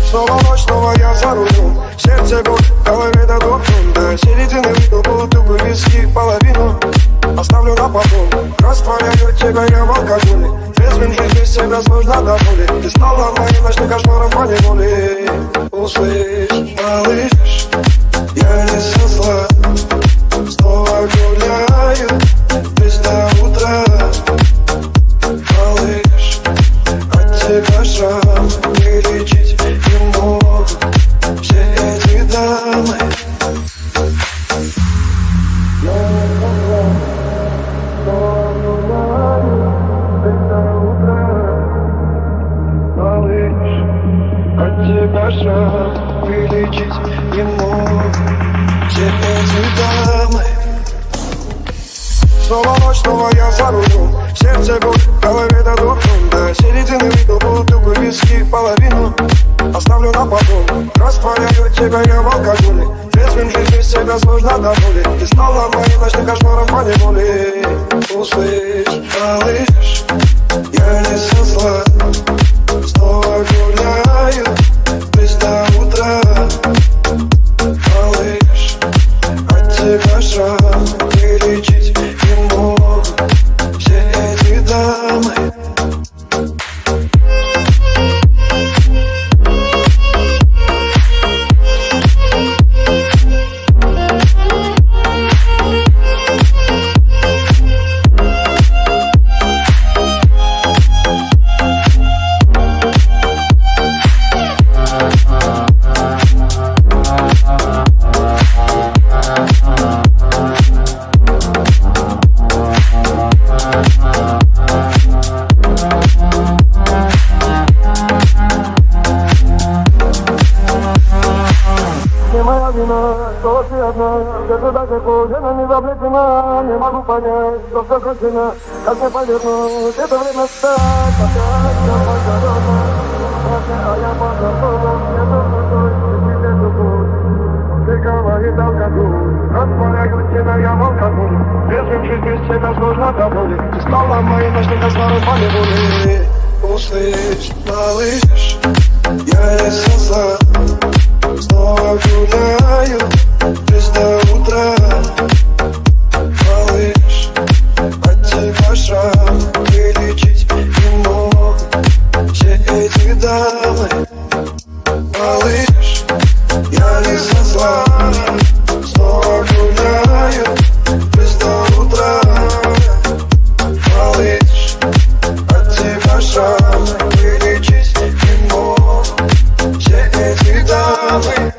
Снова ночь, снова я за рулем. Сердце боль, в голове дадут сон. До середины выпил бутылку виски, половину оставлю на потом. Растворяю тебя я в алкоголе. Трезвым жить без тебя сложно до боли. Ты стала моим ночным кошмаром по неволе. Услышь, малыш, я не со зла. Снова гуляю без до утра. Малыш, от тебя шрам не лечить не могут все эти дамы. От тебя шрам вылечить не могут все эти дамы. Снова ночь, снова я за рулем. Сердце боль, в голове дадут сон. До середины выпил бутылку виски, половину оставлю на потом. Растворяю тебя я в алкоголе. Трезвым жить без тебя сложно до боли. Ты стала моим ночным кошмаром по неволе. Услышь, малыш, я не со зла. Снова гуляю без до утра. Малыш, от тебя шрам вылечить не могут все эти дамы. Что ты одна, где-то далеко, жена не заплетена. Не могу понять, что все кончено, как мне повернуть. Это время стать, опять я погорона. А я подготовлен, где-то пустой, тебе любовь. Ты говорит алкоголь, растворяю тебя я в алкоголь. Трезвым жить без тебя сложно до боли. Ты стала моим ночным кошмаром по неволе. Услышь, малыш, я не со зла. Снова гуляю без до утра. Малыш, от тебя шрам вылечить не могут все эти дамы. Малыш, я не со зла. Снова гуляю без до утра. Малыш, от тебя шрам вылечить не могут все эти дамы.